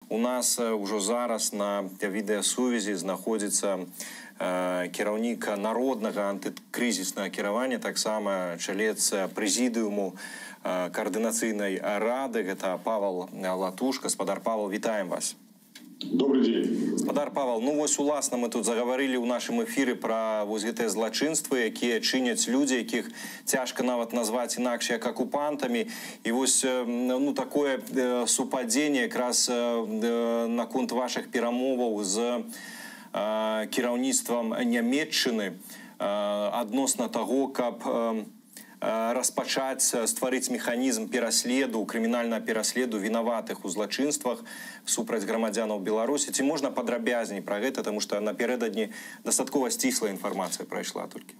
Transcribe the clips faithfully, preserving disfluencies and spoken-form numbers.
У нас ўжо зараз на відэасувязі знаходзіцца кіраўнік народнага антыкрызіснага кіравання, таксама чалец прэзідыуму координацыйнай рады, гэта Павел Латуш. Гаспадар Павел, вітаем вас. Добрый день. Гаспадар Павел, ну вось уласна мы тут заговорили ў нашым эфіры про вось гэтыя злачынствы, якія чыняць людзі, якіх цяжка нават назваць інакш як акупантамі. І вось ну такое супадзенне якраз наконт вашых перамоваў з кіраўніцтвам Нямецчыны адносна таго, каб распачаць, стварыць механізм пераследу, крымінальнага пераследу вінаватых у злачынствах супраць грамадзянаў Беларусі. Ці можна падрабязней пра гэта, таму што напярэдадні дастаткова сціслая інфармацыя прайшла толькі.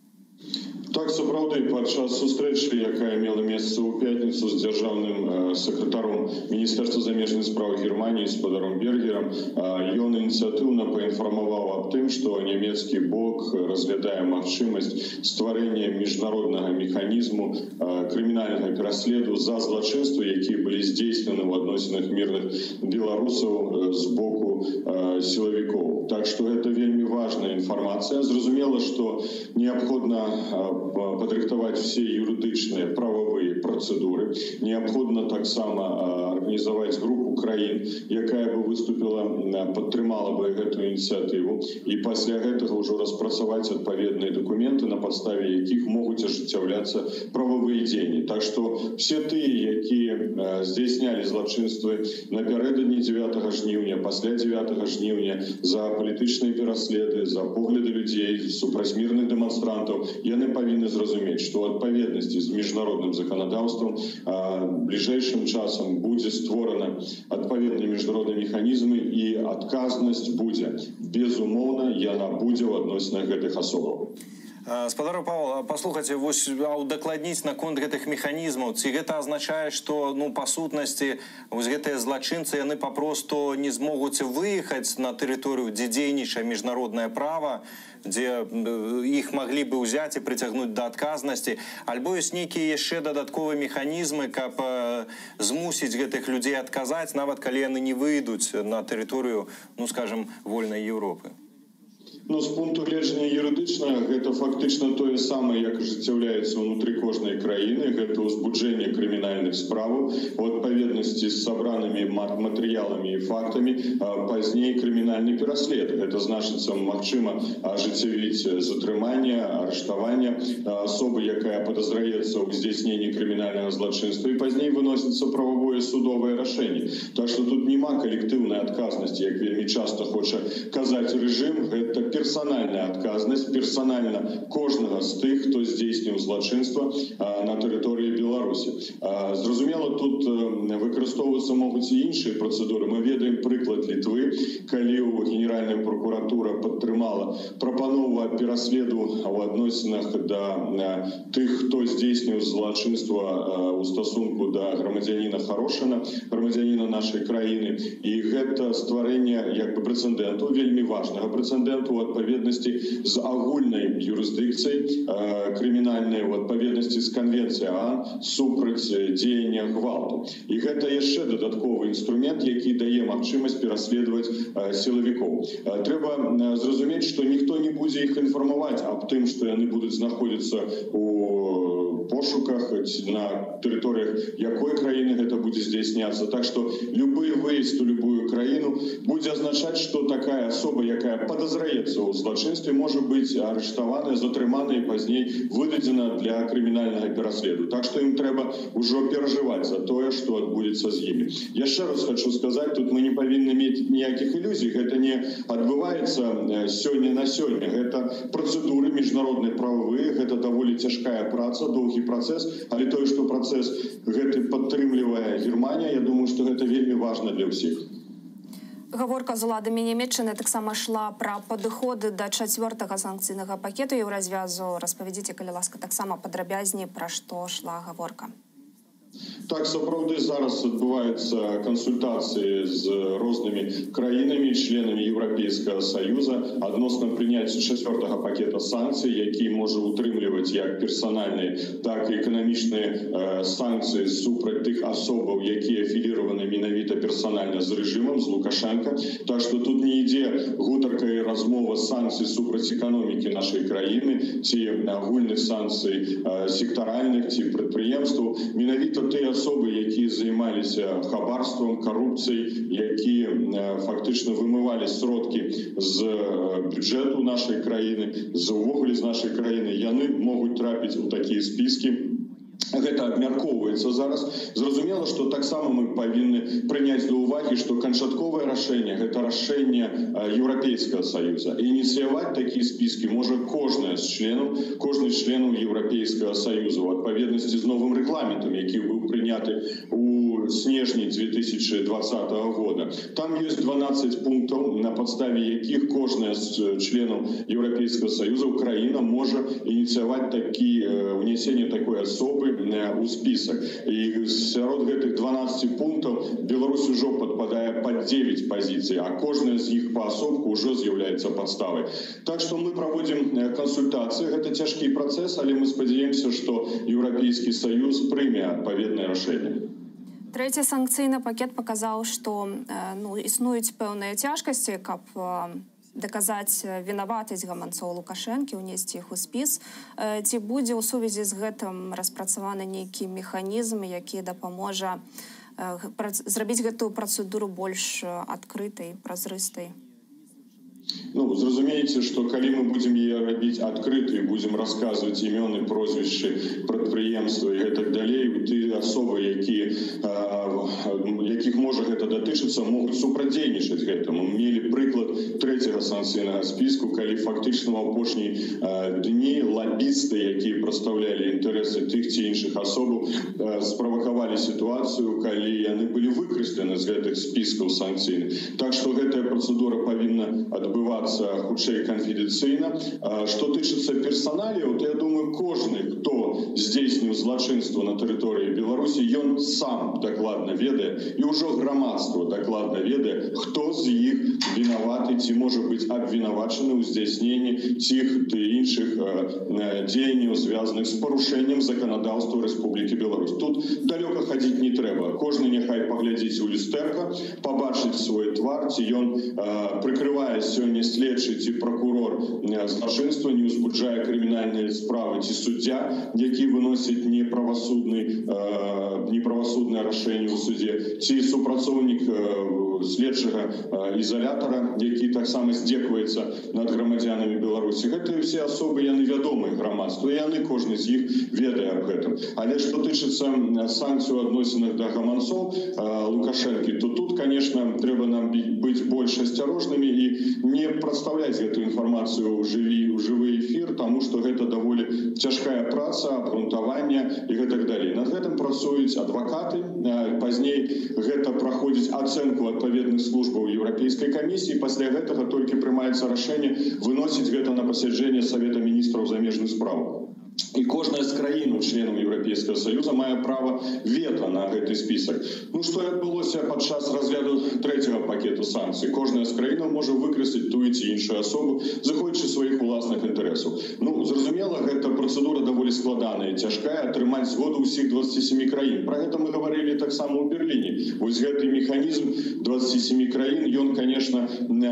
Так, сапраўды, падчас сустрэчы, якая мела месца ў пятніцу з дзяржаўным сакратаром Міністэрства замежных спраў Германії гаспадаром Бергерам, ён ініцыятыўна паінфармаваў аб тым, што нямецкі бок разглядае магчымасць стварэння міжнароднага механізму крымінальнага пераследу за злачынствы, якія былі здзейснены ў адносінах мірных беларусаў з боку сілавікоў. Так што гэта вельмі важная інфармацыя. Зразумела, што неабходна падрыхтаваць все юрыдычныя правовыя працэдуры. Неабходна таксама арганізаваць групу краін, якая бы выступила, падтрымала бы гэтую ініцыятыву, і пасля гэтага ўжо распрацаваць адпаведныя дакументы, на падставе якіх могуць ажыццяўляцца правовыя дзеянні. Так што все тыя, якія здзейснялі злачынствы напярэдадні дзевятага жніўня, пасля дзевятага жніўня за палітычныя пераследы, за погляды людзей, супраць мірных дэманстрантаў, яны павінны зразумець, што ў адпаведнасці з міжнародным заканадаўствам бліжэйшым часам будзе створана адпаведныя міжнародныя механізмы, і адказнасць будзе. Безумоўна, яна будзе ў адносінах гэтых асобаў. Гаспадар Павел, паслухайце, вось удакладніць наконт гэтых механізмаў. Ці гэта азначае, што ну па сутнасці вось гэтыя злачынцы яны папросту не змогуць выехаць на тэрыторыю, дзе дзейнічае міжнароднае права, дзе іх маглі бы ўзяць і прыцягнуць да адказнасці, альбо ёсць нейкія яшчэ дадатковыя механізмы, каб змусіць гэтых людзей адказаць, нават калі яны не выйдуць на тэрыторыю, ну скажем, вольнай Еўропы. Ну, з пункту гледжання юрыдычнага, гэта фактычна тое самае, як ажыццяўляецца ўнутры кожнай краіны. Гэта ўзбуджэнне крымінальных справаў у адпаведнасці з сабранымі матэрыяламі і фактамі, пазней крымінальны пераслед. Гэта значыцца, магчыма ажыццявіць затрыманне, арыштаванне асобы, якая падазраецца ў здзейсненні крымінальнага злачынства, і пазней выносіцца прававое судовае рашэнне. Так што тут няма калектыўнай адказнасці, як вельмі часта хоча казаць рэжым. Гэта персональная адказнасць, персональна кожнага з тых, хто здзейсніў злачынства на тэрыторыі Беларусі. Зразумела, тут выкарыстоўваюцца могуць і іншыя працэдуры. Мы ведаем прыклад Літвы, калі ў Генеральная прокуратура падтрымала прапанову пераследу ў адносінах да тых, хто здзейсніў злачынства ў стасунку да грамадзяніна Харошына, грамадзяніна нашай краіны. І гэта стварэнне як бы прэцэдэнту, вельмі важнага прэцэдэнту у адпаведнасці з агульнай юрысдыкцыяй крымінальнай, у адпаведнасці з канвенцыяй ААН супраць дзеяння гвалту. І гэта яшчэ дадатковы інструмент, які дае магчымасць пераследаваць сілавікоў. Трэба зразумець, што ніхто не будзе іх інфармаваць аб тым, што яны будуць знаходзіцца у пошуках на тэрыторыях якой краіны гэта будзе здзейсняцца. Так што любы выезд у любую краіну будзе азначаць, што такая асоба, якая падазраецца у злачынстве, можа быць арыштаваная, затрыманая і пазней выдадзена для крымінальнага пераследу. Так што ім трэба ўжо перажываць за тое, што адбудзецца з імі. Яшчэ раз хочу сказаць, тут мы не павінны мець ніякіх ілюзій. Гэта не адбываецца сёння на сёння. Гэта працэдуры міжнародныя правовыя, гэта даволі цяжкая праца, доўгі працэс, але тое, што працэс гэты падтрымлівае Германія, я думаю, што гэта вельмі важна для ўсіх. Гаворка з уладамі Нямецчыны таксама шла пра падыходы да чацвёртага санкцыйнага пакету еўразвязу. Распавядзіце, калі ласка, таксама падрабязней, пра што шла гаворка. Так, сапраўды зараз адбываюцца кансультацыі з рознымі краінамі, членамі Еўрапейскага Саюза адносна прыняцця чацвёртага пакета санкцый, які можа утрымліваць як персанальныя, так і эканамічныя э, санкцыі супраць тых асобаў, якія афіліраваны менавіта персанальна з рэжымам, з Лукашенко. Так што тут не ідзе гутарка і размова санкцый супраць эканомікі нашай краіны, ці агульных санкцый э, сектаральных, ці прадпрыемстваў. Менавіта тыя асобы, якія займаліся хабарствам, карупцыяй, якія фактычна вымывалі сродкі з бюджэту нашай краіны, з увогуле з нашай краіны, яны могуць трапіць у такія спіскі. Гэта абмяркоўваецца зараз. Зразумела, што таксама мы павінны прыняць да ўвагі, што канчатковае рашэнне, гэта рашэнне Еўрапейскага Саюза. Ініцыяваць такія спіскі можа кожны з членаў, кожны з членаў Еўрапейскага Саюза у адпаведнасці з новым рэгламентам, які быў прыняты у снежні две тысячи двадцатого года. Там ёсць дванаццаць пунктаў, на падставе якіх кожная з членаў Еўрапейскага Саюза, Украіна, можа ініцыяваць такі ўнесенне такой асобы у список. И сярод гэтых дванаццаці пунктаў Беларусь ужо падпадае пад девять позиций, а кожная з іх паасобку ўжо з'яўляецца падставай. Так што мы праводзім кансультацыі. Гэта цяжкі працэс, але мы спадзяемся, што Еўрапейскі Саюз прыме адпаведнае рашэнне. Трэці санкцыйны пакет паказаў, што ну, існуюць пэўныя цяжкасці, каб даказаць вінаватасць гаманцоў Лукашэнкі, унесці іх у спіс. Ці будзе ў сувязі з гэтым распрацаваны нейкі механізм, які дапаможа зрабіць гэтую працэдуру больш адкрытай, празрыстай? Ну, зразумееце, што калі мы будзем яе рабіць адкрытай, будзем расказваць імёны, прозвішчы, прадпрыемствы і гэтак далей, тыя асобы, які, якіх можа гэта датычыцца, могуць супрацьдзейнічаць гэтаму. Мы мелі прыклад трэцяга санкцыйнага спіску, калі фактычна ў апошнія дні лабісты, якія прадстаўлялі інтарэсы тых ці іншых асобаў, справакавалі сітуацыю, калі яны былі выкарыстаны з гэтых спіскаў санкцыйных. Так што гэтая працэдура павінна адбывацца хутчэй канфідэнцыйна. Што тычыцца персаналіяў, то я думаю, кожны, хто здзейсніў злачынства на тэрыторыі Беларусі, ён сам дакладна ведае, і ўжо грамадства дакладна ведае, хто з іх вінаваты ці можа быць абвінавачаны ў здзяйсненні ціх ды іншых дзеянняў, звязаных з парушэннем заканадаўства Рэспублікі Беларусь. Тут далёка хадзіць не трэба. Кожны няхай паглядзіць у люстэрка, пабачыць свой твар, ці ён прыкрывае сёння следчы ці прокурор злачынства, не ўзбуджае крымінальныя справы, ці суддзя, які выносіць неправасудны, неправасуднае рашэнне ў судзе, ці супрацоўнік следчага ізалятара, які таксама здзекваецца над грамадзянамі Беларусі. Гэтыя ўсе асобы, яны вядомыя грамадству, і яны, кожны з іх, ведае аб гэтым. Але што тычыцца санкцый у адносінах да гаманцоў Лукашэнкі, то тут, конечно, трэба нам быць больш асцярожнымі і не прадстаўляць гэтую інфармацыю ў жывы, ў жывы эфір, таму што гэта даволі цяжкая праца, абгрунтаванне і гэтак далей. Над гэтым працуюць адвакаты. Пазней гэта праходзіць ацэнку адпаведных службаў Еўрапейскай камісіі. Пасля гэтага толькі прымаецца рашэнне выносіць гэта на пасяджэнне Савета міністраў замежных спраў. І кожная з краін, членаў Еўрапейскага Саюза, мае права вета на гэты спісак. Ну, што адбылося падчас разгляду трэцяга пакету санкцый? Кожная з краінаў можа выкарыстаць тую ці іншую асобу, заходзячы сваіх уласных інтарэсаў. Ну, зразумела, гэта працэдура даволі складаная і цяжкая, атрымаць згоду ўсіх двадцати семи краін. Пра гэта мы гаварылі таксама ў Берліне. Вось гэты механізм двадцати семи краін, ён, конечно,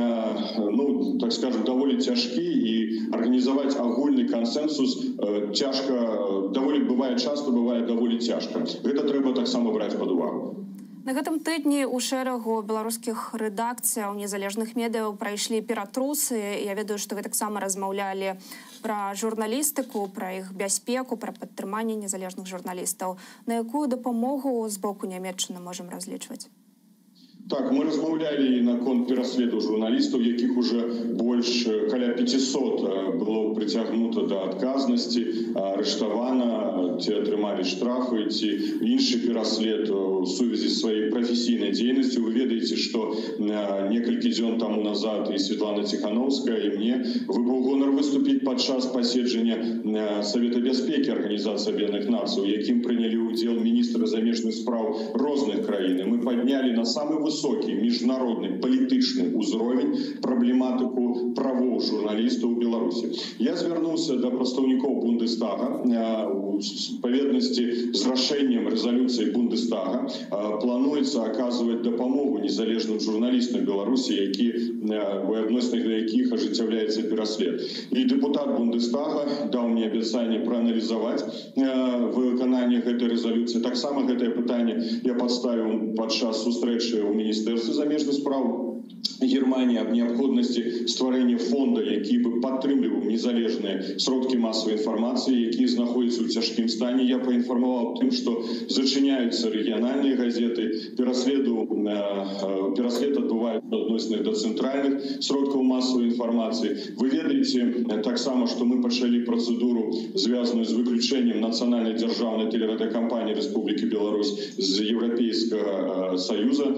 ну, так скажем, даволі цяжкі, і арганізаваць агульны кансенсус цяжка, даволі бывае часта, бывае даволі цяжка. Гэта трэба таксама браць пад увагу. На гэтым тыдні ў шэрагу беларускіх рэдакцыяў незалежных медыяў прайшлі ператрусы. Я ведаю, што вы таксама размаўлялі пра журналістыку, пра іх бяспеку, пра падтрыманне незалежных журналістаў. На якую дапамогу з боку Нямецчыны можам разлічваць? Так, мы размаўлялі наконт пераследу журналістаў, якіх уже больш каля пятисот было прыцягнута да адказнасці, арыштавана, ці атрымалі штрафы, ці іншы пераслед у сувязі з сваёй прафесійнай дзейнасцю. Вы ведаеце, што некалькі дзён таму назад і Светлана Тихановская, і мне выпаў гонар выступіць падчас паседжання Совета бяспекі Арганізацыі Аб'яднаных Нацый, у якім прынялі ўдзел міністры замежных спраў розных краін. Мы паднялі на самы высокі міжнародны палітычны ўзровень праблематыку правоў журналістаў у Беларусі. Я звярнуўся да прадстаўнікоў Бундестага у адпаведнасці з рашэннем рэзалюцыі Бундестага. Плануецца аказваць дапамогу незалежным журналістам Беларусі, які у адносінах да якіх ажыццяўляецца пераслед. І дэпутат Бундестага даў мне абяцанне прааналізаваць выкананне гэтай рэзалюцыі. Таксама гэтае пытанне я падставіў падчас сустрэчы ў міністэрстве замежных спраў Германии об необходимости створения фонда, які бы падтрымліваў незалежныя сродкі масавай інфармацыі, якія знаходзяцца ў цяжкім стане. Я паінфармаваў тым, што зачыняюцца рэгіянальныя газеты, пераследу пераслед адбываецца ў адносінах да цэнтральных сродкаў масавай інфармацыі. Вы ведаеце таксама, што мы пачалі працэдуру, звязаную з выключэннем нацыянальнай дзяржаўнай тэлерадыёкампаніі Рэспублікі Беларусь з Еўрапейскага саюза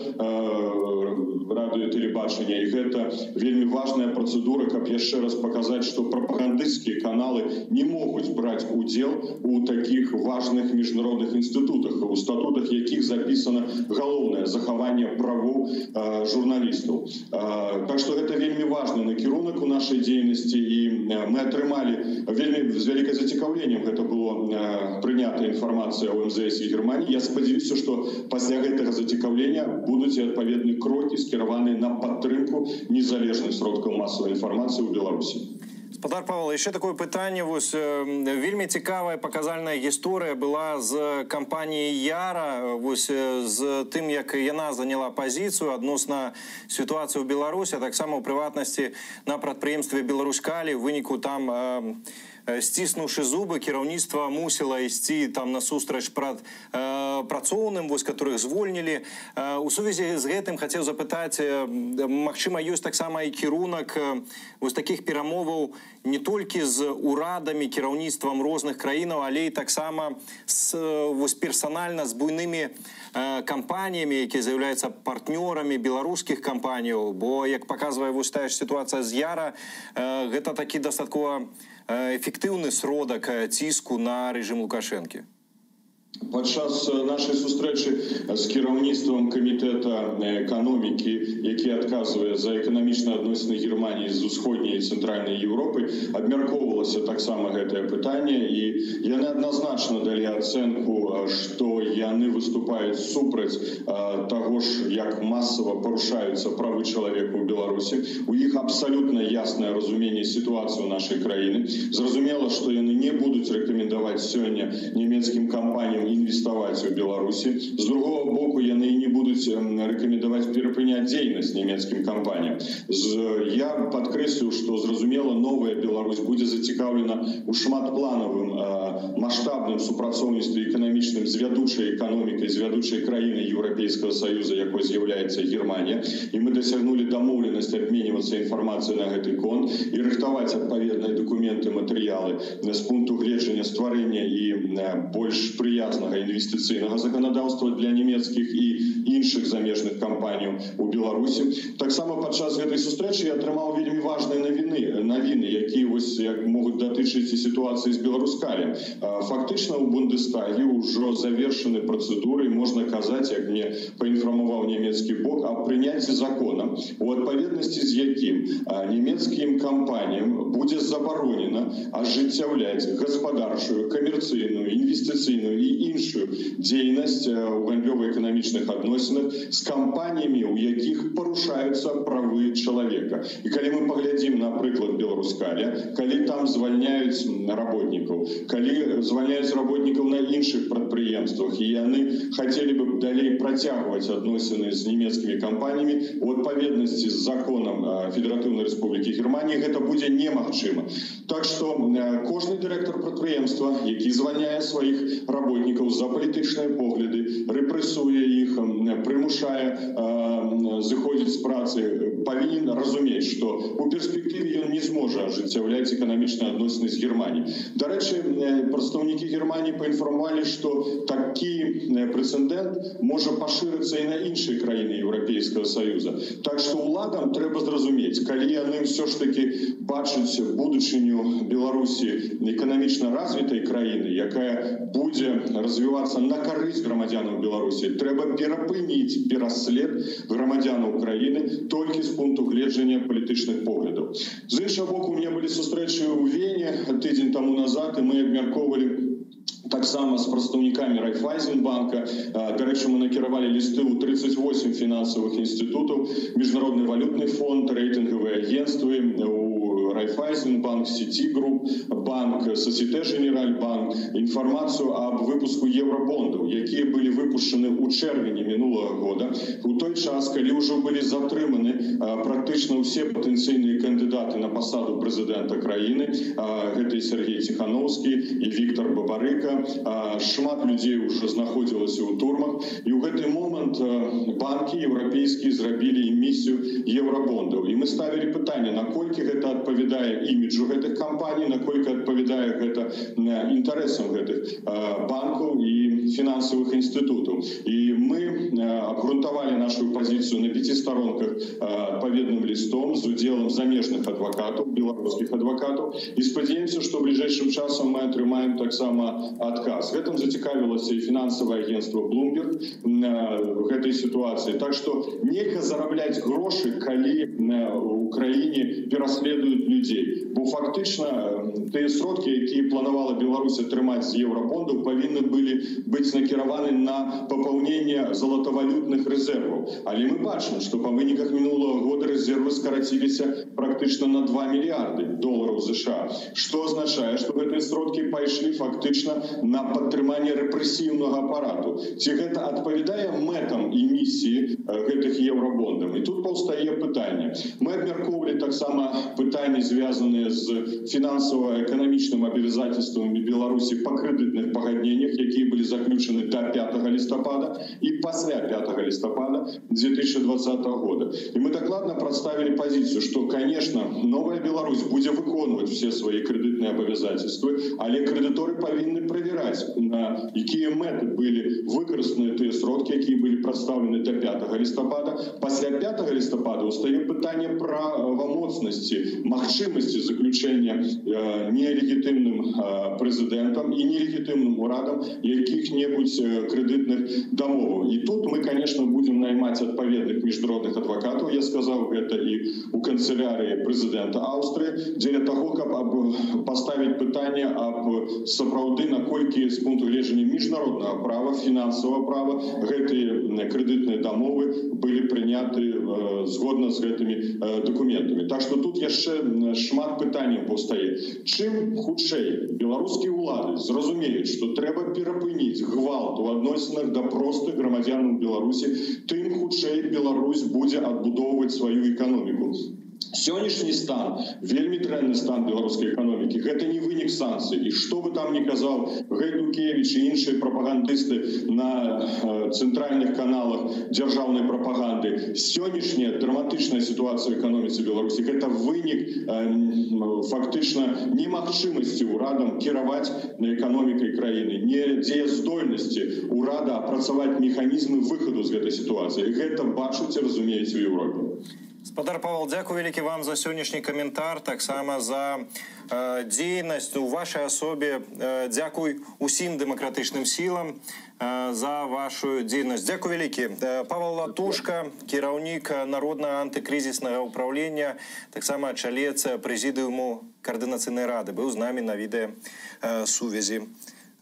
радыё тэлебачання. І гэта вельмі важная працэдура, каб яшчэ раз паказаць, што прапагандысцкія каналы не могуць браць удзел у такіх важных міжнародных інстытутах, у статутах якіх запісана галоўнае захаванне правоў журналістаў. Так што гэта вельмі важны накірунак у нашай дзейнасці, і мы атрымалі вельмі з вялікай зацікаўленнем гэта было прынята інфармацыя ў эм зэ эс і Германії. Я спадзяюся, што пасля гэтага зацікаўлення будуць і адпаведныя крокі скіраваныя на падтрымку незалежных сродкаў масавай інфармацыі ў Беларусі. Спадар Павел, яшчэ такое пытанне. Вось вельмі цікавая паказальная гісторыя была з кампаніяй Яра, вось з тым, як яна заняла пазіцыю адносна сітуацыі ў Беларусі, а таксама ў прыватнасці на прадпрыемстве Беларускалі. У выніку там сціснуўшы зубы, кіраўніцтва мусіла ісці там насустрач прад працоўным, вось которых звольнілі. У сувязі з гэтым хацеў запытаць, магчыма, ёсць таксама і кірунак вось такіх перамоваў не толькі з урадамі, кіраўніцтвам розных краінаў, але і таксама вось персанальна з буйнымі кампаніямі, якія з'яўляюцца партнёрамі беларускіх кампаніяў. Бо, як паказвае вось тая ж сітуацыя з Яра, гэта такі дастаткова эфектыўны сродак ціску на рэжым Лукашэнкі. Падчас нашай сустрэчы з кіраўніцтвам камітэта эканомікі, які адказвае за эканамічныя адносіны Германіі з усходняй і цэнтральнай Еўропы, абмяркоўвалася таксама гэтае пытанне, і яны адназначна далі ацэнку, што яны выступаюць супраць таго ж, як масава парушаюцца правы чалавека ў Беларусі. У іх абсалютна яснае разуменне сітуацыі ў нашай краіны. Зразумела, што яны не будуць рэкамендаваць сёння нямецкім кампаніям інвеставаць у Беларусі. З другого боку, яны і не будуць рэкамендаваць перапыняць дзейнасць нямецкім кампаніям. Я падкрэслю, што, зразумела, новая Беларусь будзе зацікаўлена ў шматпланавым маштабным супрацоўніцтве эканамічным з вядучай эканомікай, з вядучай краінай Еўрапейскага саюза, якой з'яўляецца Германія. І мы дасягнулі дамоўленасць абменьвацца інфармацыяй на гэты конт і рыхтаваць адпаведныя дакументы, матэрыялы з пункту гледжання стварэння і больш прыятнага інвестыцыйнага заканадаўства для нямецкіх і іншых замежных кампаніяў у Беларусі. Таксама падчас гэтай сустрэчы я атрымаў вельмі важныя навіны, навіны, якія вось як могуць датычыць і сітуацыі з Беларускалі. Фактычна ў Бундестаге ўжо завершаны працэдуры, можна казаць, як мне паінфармаваў нямецкі бок, аб прыняцці закона, у адпаведнасці з якім нямецкім кампаніям будзе забаронена ажыццяўляць гаспадарчую, камерцыйную, інвестыцыйную і іншую дзейнасць у гандлёва-эканамічных адносінах з кампаніямі, у якіх парушаюцца правы чалавека. І калі мы паглядзім, напрыклад, Беларускаля, калі там звальняюць работнікаў, калі звальняюць работнікаў на іншых прадпрыемствах, і яны хацелі бы далей працягваць адносіны з нямецкімі кампаніямі, у адпаведнасці з законам Федератыўнай Рэспублікі Германії, гэта будзе немагчыма. Так што кожны директор підприємства, який звільняє своїх працівників за політичні погляди, репресує їх, примушає заходити з праці, повинен розуміти, що у перспективі він не зможе оживляти економічні відносини з Германією. До речі, представники Германії поінформували, що такий прецедент може поширитися і на інші країни Європейського Союзу. Так що владам треба зрозуміти, коли вони все ж таки бачать будучиню Білорусі економічно розвитої країни, яка буде розвиватися на користь громадянам Білорусі, треба перепинити переслід громадян України тільки з пункту гледження політичних поглядів. З іншого боку, у мене були зустрічі у Вені тиждень тому назад, і ми обмірковували так само з представниками Райфайзенбанка. До речі, ми накерували листи у тридцять вісім фінансових інститутів, Міжнародний валютний фонд, рейтингові агентства, у Райфайзенбанк, Сітігруп, банк, Сосіте Женераль банк, інформацію об випуску євробондів, які були випущені у червні минулого року, у той час, коли вже були затримані практично всі потенційні кандидати на посаду президента країни, це Сергій Тихановський і Віктор Бабарика. Шмат людей вже знаходилося у турмах. І у цей момент банки європейські зробили емісію євробондів. І ми ставили питання, наскільки це відповідає іміджу цих компаній, наскільки відповідає це інтересам цих банків і фінансових інститутів. І ми обґрунтували нашу позицію на п'яти сторонках відповідним листом з уділом заміжних адвокатів, білоруських адвокатів. І сподіваємося, що ближайшим часом ми отримаємо так само отказ. В этом зацікавилося і фінансове агентство Bloomberg в цій ситуації. Так що нельзя заробляти гроші, коли в Україні переслідують людей. Бо фактично ті сродки, які планувала Білорусь отримати з євробондів, повинні були бути накеровані на поповнення золотовалютних резервів. Але ми бачимо, що по виниках минулого року резерви скоротилися практично на два мільярди доларів США. Що означає, що ці сродки пішли фактично на підтримання репресивного апарату. Чи це відповідає метам і місії цих євробондів? І тут повстає питання. Ми обмірковували так само питання, зв'язані з фінансово-економічними обов'язательствами Білорусі по кредитних погодженнях, які були заключені до п'ятого листопада і після п'ятого листопада дві тисячі двадцятого року. І ми докладно представили позицію, що, звісно, нова Білорусь буде виконувати всі свої кредитні обов'язательства, але кредитори повинні перевіряти, на які мети були використані ті сродки, які були представлені до п'ятого листопада. Після п'ятого листопада устає питання правомоцності, можливості заключення е, нелегітимним е, президентом і нелегітимним урадом яких-небудь кредитних домов. І тут ми, звісно, будемо наймати відповідних міжнародних адвокатів. Я сказав це і у канцелярії президента Австрії, для того, щоб поставити питання об справді, наскільки з пункту гледження міжнародного права, фінансового права, ці кредитні домови були прийняті е, згодно з цими е, документами. Так що тут є ще шмат питань повстає. Чим худший білоруські влади зрозуміють, що треба перепинити гвалт у відносинах до простих громадян Білорусі, тим худший Білорусь буде відбудовувати свою економіку. Сьогоднішній стан, вельми дрэнны стан білоруської економіки, це не виник санкцій. І що би там не казав Гайдукевич і інші пропагандисти на е, центральних каналах державної пропаганди, сьогоднішня драматична ситуація в економіці Білорусі, це виник е, фактично немогчимості урадам керувати економікою країни, недієздольності урада опрацювати механізми виходу з цієї ситуації. Це бачать і розуміють в Європі. Спадар Павел, дякую вялікі вам за сённяшні каментар, таксама за э, дзейнасць у вашай асобе. Э, дзякуй усім дэмакратычным сілам э, за вашу дзейнасць. Дзякуй вялікі. Э, Павел Латушка, кіраўнік Народнага антыкрызіснага ўправлення, таксама чалец прэзідыуму Координаційної ради, був з нами на відеосувязі.